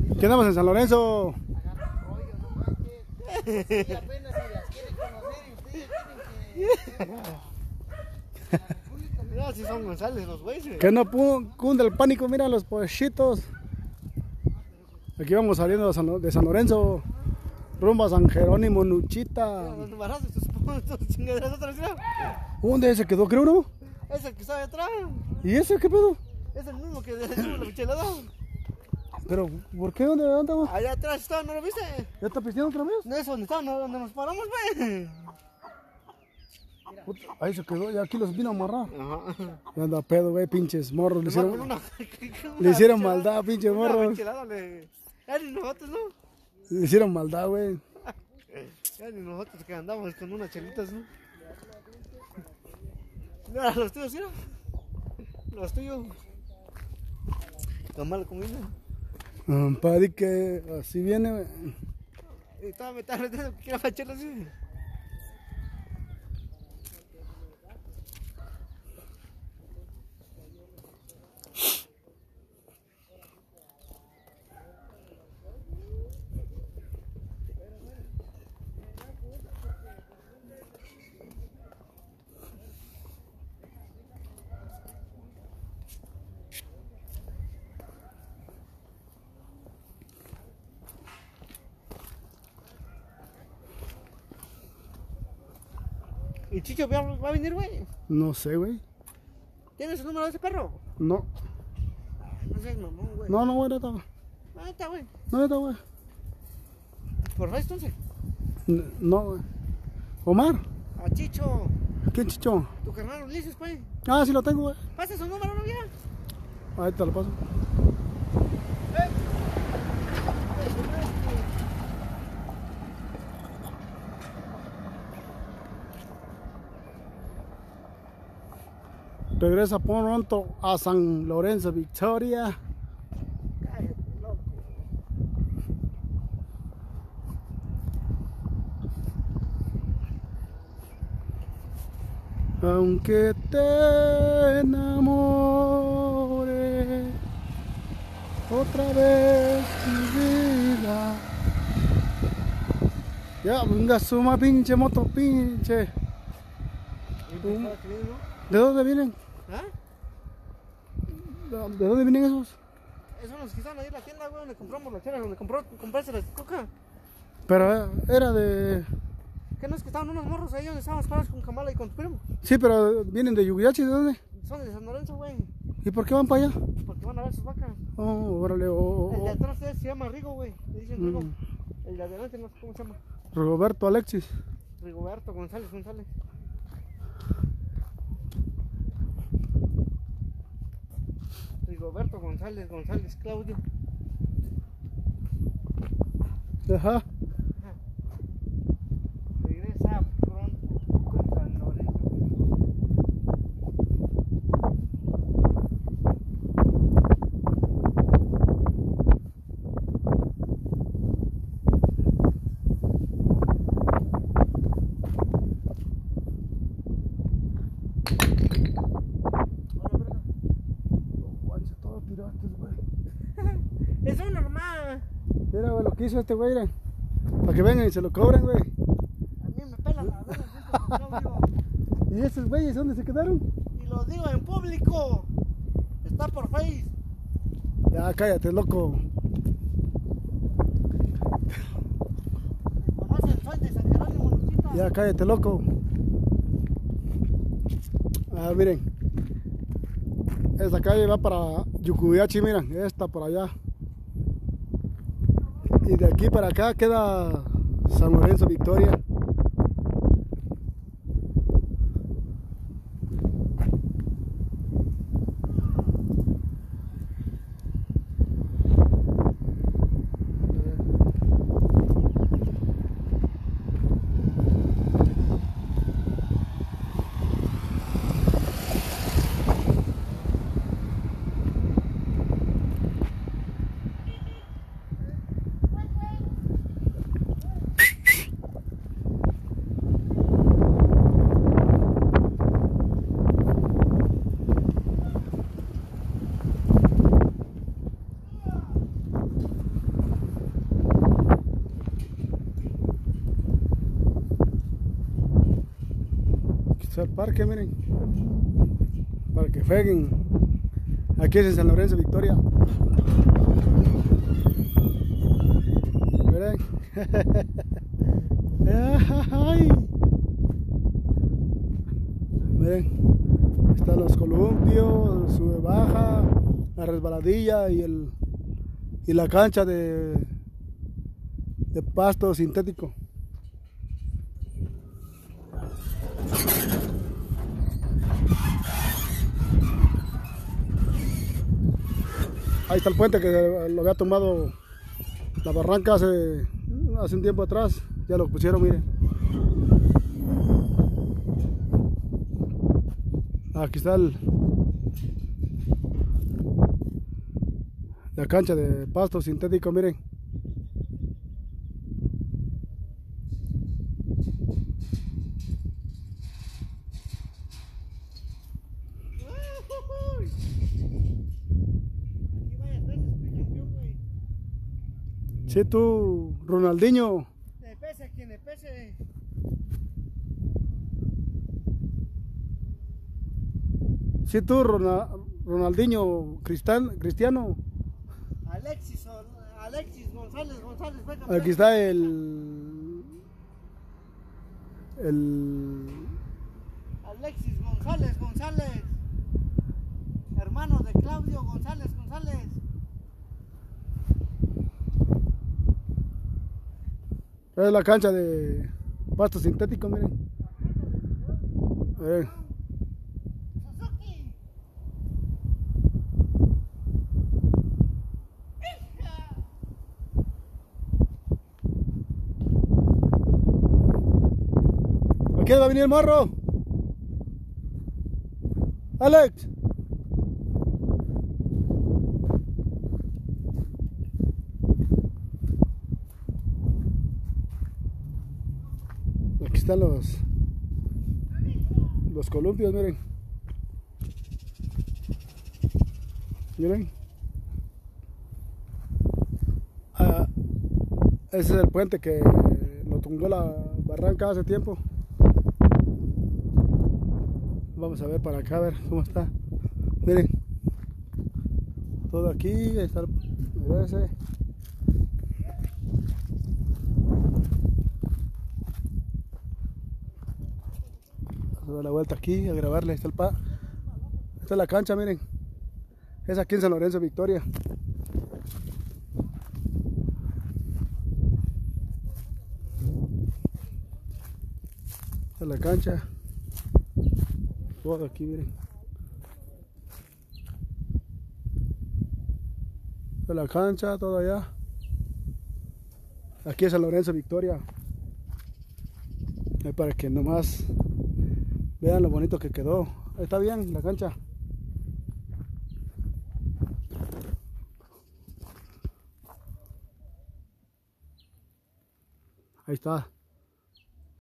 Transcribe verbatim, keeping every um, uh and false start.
¿Qué andamos en San Lorenzo? Sí, apenas si las quieren conocer y ustedes quieren que... Mira si son González los güeyes. Que no pu- cunde el pánico, mira los pollitos. Aquí vamos saliendo de San, Lo- de San Lorenzo, rumbo a San Jerónimo, Nuchita. Los embarazos, estos estos chingaderas otra vez, mira. ¿Dónde se quedó, creo, no? Ese que está ahí atrás. ¿Y ese qué pedo? Es el mismo que de la michelada. Pero, ¿por qué? ¿Dónde andamos? Allá atrás está, ¿no lo viste? ¿Ya está pisteando otra vez? No es donde está, no, donde nos paramos, güey. Puta, ahí se quedó, ya aquí los vino a amarrar. Ajá. Ya anda pedo, güey, pinches morros. Le hicieron, Con una- le hicieron una maldad, pinches una morros. michelada le... Ya ni nosotros, ¿no? Le hicieron maldad, güey. Ya ni nosotros que andamos con unas chelitas, ¿no? Mira, los tuyos, mira. Los tuyos. Con mala comida. Um, Padre, que así viene, güey. Y estaba me estaba metiendo que quiera facharlo así. ¿Y Chicho va va a venir, güey? No sé, güey. ¿Tienes el número de ese perro? No, No seas mamón, güey. no, no, güey, neta. Ah, está, güey. No, neta, güey. Por Face, entonces. N- No, güey. Omar, A Chicho. ¿quién chichón? Tu carnal Ulises, pues. Ah, sí lo tengo, güey. Pasa su número, ¿no, ya? Ahí te lo paso. Regresa pronto a San Lorenzo, Victoria. Cállate, loco. Aunque te enamore otra vez mi vida. Ya, venga, suma pinche moto, pinche. ¿De ¿De dónde vienen? ¿Ah? ¿De dónde vienen esos? Esos son los que están ahí en la tienda, güey, donde compramos la chela, donde compró, compraste la coca. Pero eh, era de... ¿Qué no es que estaban unos morros ahí donde estábamos parados con Kamala y con tu primo? Sí, pero vienen de Yuguyachi, ¿de dónde? Son de San Lorenzo, güey, ¿Y por qué van para allá? porque van a ver sus vacas. Oh, órale, oh, oh, El de oh. atrás se llama Rigo, güey, le dicen Rigo. Mm. El de adelante no sé cómo se llama. Roberto Alexis. Rigoberto González González. Rigoberto González González Claudio. Ajá. Regresa pronto a San Lorenzo. Guanche, todos piratas, güey. Eso es normal. Mira, güey, lo que hizo este güey, mira. Para que vengan y se lo cobren, güey. A mí me pela la verga, Claudio. ¿Y esos güeyes dónde se quedaron? Y lo digo en público. Está por Face. Ya, cállate, loco. ¿Conocen? Soy de San Jerónimo, Luchita. Ya, cállate, loco. Ah, miren. Esta calle va para Yucuyachi, miren. Esta por allá. Y de aquí para acá queda San Lorenzo, Victoria. está el parque, miren. Para que jueguen. Aquí es en San Lorenzo, Victoria. Miren. Ay. Miren. Están los columpios, sube baja, la resbaladilla y el y la cancha de, de pasto sintético. Ahí está el puente que lo había tomado la barranca hace, hace un tiempo atrás. Ya lo pusieron, miren. Aquí está el, la cancha de pasto sintético, miren. Sí, tú, Ronaldinho. Le pese a quien le pese. Sí, tú, Rona- Ronaldinho, Cristal- Cristiano. Alexis, Alexis González, González fue campeón. Aquí está el. El. Alexis González, González. Hermano de Claudio González, González. Es la cancha de pasto sintético, miren. A ver. Suzuki. Aquí va a venir el morro. Alex. Aquí están los los columpios, miren. Miren. Ah, ese es el puente que lo tumbó la barranca hace tiempo. Vamos a ver para acá, a ver cómo está. Miren. Todo aquí, ahí está el, mira ese. Vamos a dar la vuelta aquí, a grabarle. Ahí está el pa. Esta es la cancha, miren. Es aquí en San Lorenzo, Victoria. Esta es la cancha. Todo aquí, miren. Esta es la cancha, todo allá. Aquí es San Lorenzo, Victoria. Ahí para que nomás vean lo bonito que quedó. Ahí está bien la cancha. Ahí está.